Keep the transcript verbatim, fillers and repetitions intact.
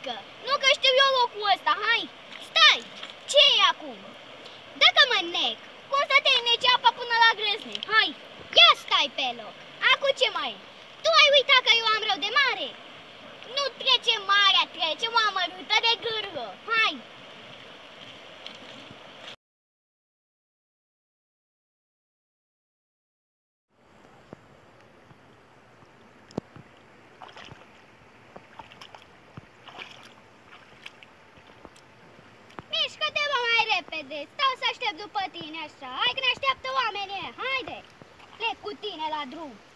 mică, nu că știu eu locul ăsta, hai! Stai! Ce e acum? Dacă mă nec, cum să te neci apa până la grâsne? Hai! Ia stai pe loc! Acum ce mai e? Tu ai uitat că eu am rău de mare? Nu trece marea, trece o amărâtă de gârlă! Hai! Mișcă-te-mă mai repede, stau să aștept după tine așa, hai că ne așteaptă oamenii, haide, plec cu tine la drum.